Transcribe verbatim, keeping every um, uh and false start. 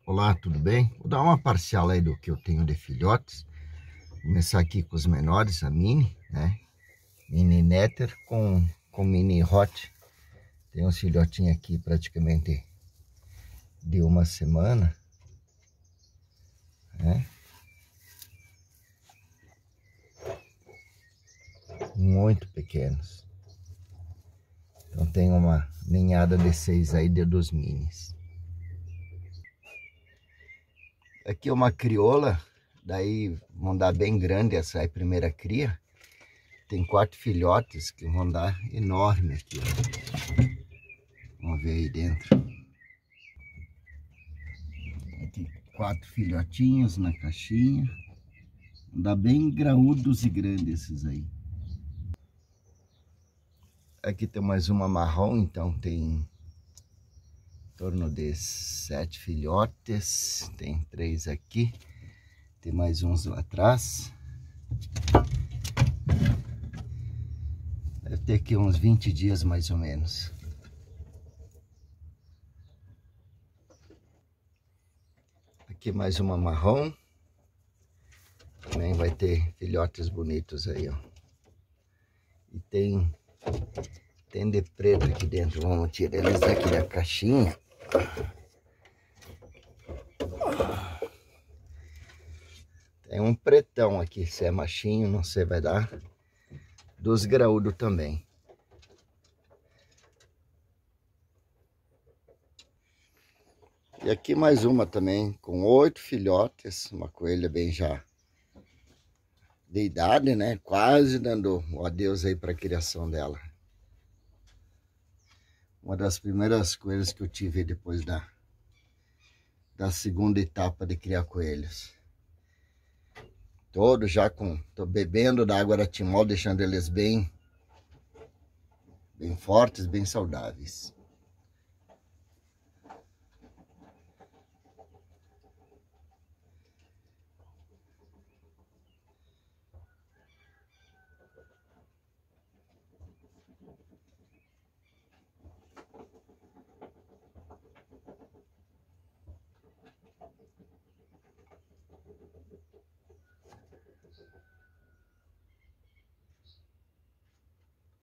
Olá, tudo bem? Vou dar uma parcial aí do que eu tenho de filhotes. Começar aqui com os menores, a Mini, né? Mini Netter com, com Mini Hot. Tem uns filhotinhos aqui praticamente de uma semana, né? Muito pequenos. Então tem uma ninhada de seis aí de dos minis. Aqui é uma crioula, daí vão dar bem grande essa aí, primeira cria. Tem quatro filhotes que vão dar enorme aqui, ó. Vamos ver aí dentro. Aqui quatro filhotinhos na caixinha. Vão dar bem graúdos e grandes esses aí. Aqui tem mais uma marrom, então tem em torno de sete filhotes. Tem três aqui. Tem mais uns lá atrás. Deve ter aqui uns vinte dias mais ou menos. Aqui mais uma marrom. Também vai ter filhotes bonitos aí, ó. E tem, tem de preto aqui dentro. Vamos tirar eles daqui da caixinha. Tem um pretão aqui, se é machinho, não sei, vai dar. Dos graúdos também. E aqui mais uma também, com oito filhotes. Uma coelha bem já de idade, né? Quase dando o adeus aí para a criação dela. Uma das primeiras coelhas que eu tive depois da, da segunda etapa de criar coelhos. Todos já com... Tô bebendo da água da Timol, deixando eles bem, bem fortes, bem saudáveis.